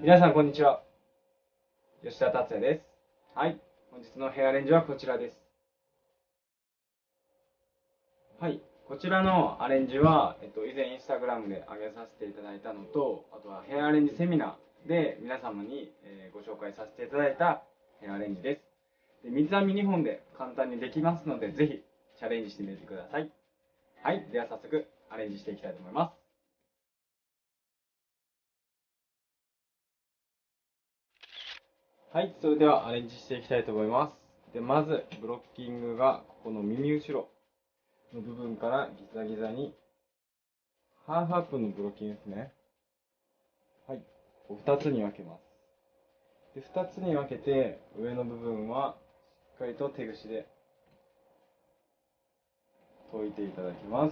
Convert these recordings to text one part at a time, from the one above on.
皆さんこんにちは。吉田達也です。はい。本日のヘアアレンジはこちらです。はい。こちらのアレンジは、以前インスタグラムで上げさせていただいたのと、あとはヘアアレンジセミナーで皆様に、ご紹介させていただいたヘアアレンジです。で、水編み2本で簡単にできますので、ぜひチャレンジしてみてください。はい。では早速アレンジしていきたいと思います。はい。それではアレンジしていきたいと思います。で、まず、ブロッキングがここの耳後ろの部分からギザギザにハーフアップのブロッキングですね。はい。2つに分けます。で、2つに分けて、上の部分はしっかりと手ぐしで解いていただきます。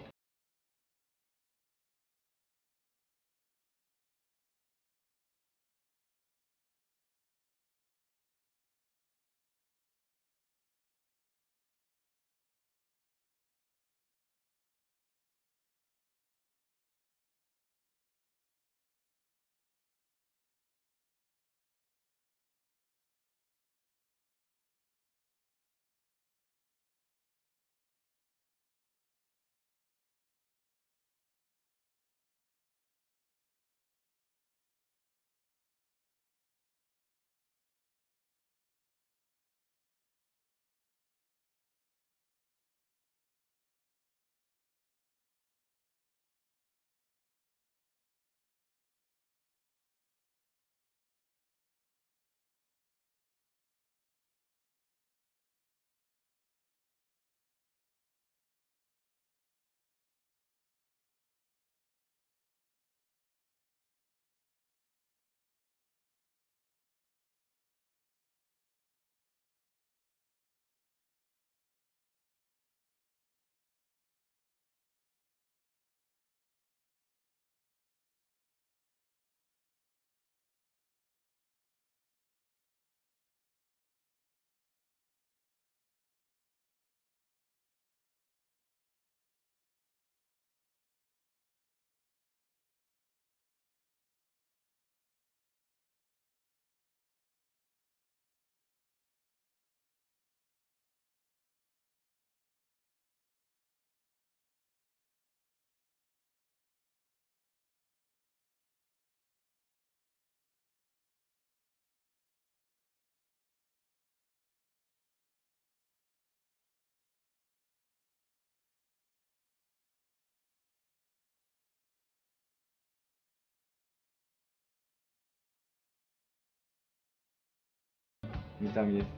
見た目です。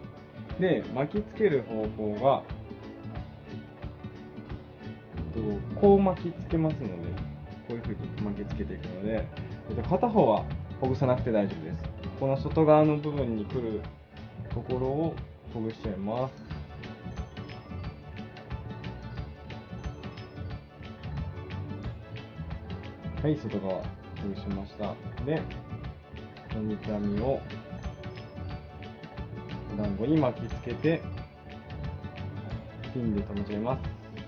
で、巻きつける方法が、こう巻きつけますので、こういう風に巻きつけていくので、片方はほぐさなくて大丈夫です。この外側の部分に来るところをほぐしちゃいます。はい、外側ほぐしました。で、三つ編みをお団子に巻きつけてピンで留めちゃいます。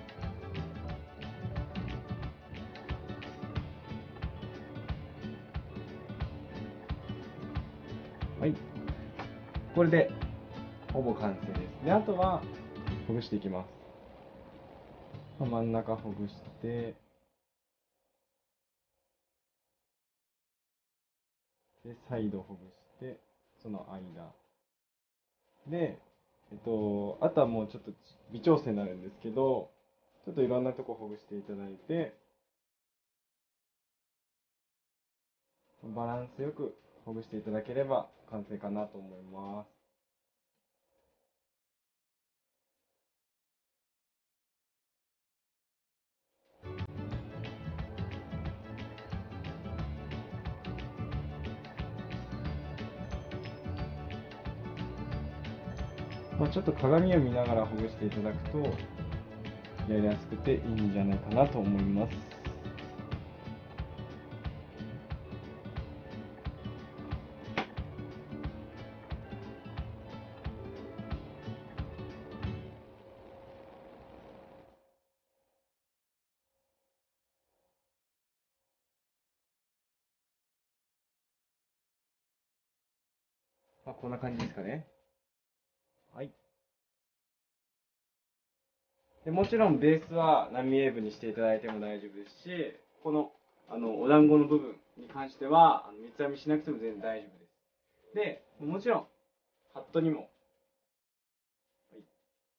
はい、これでほぼ完成です。で、あとはほぐしていきます。真ん中ほぐして、で、サイドほぐして、その間。で、あとはもうちょっと微調整になるんですけど、ちょっといろんなとこほぐしていただいて、バランスよくほぐしていただければ完成かなと思います。ちょっと鏡を見ながらほぐしていただくとやりやすくていいんじゃないかなと思います。 まあ、こんな感じですかね。はい。で、もちろんベースは波ウェーブにしていただいても大丈夫ですし、この、お団子の部分に関しては、三つ編みしなくても全然大丈夫です。で、もちろん、ハットにも、はい、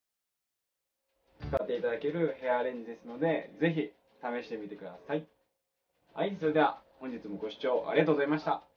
使っていただけるヘアアレンジですので、ぜひ試してみてください。はい、それでは本日もご視聴ありがとうございました。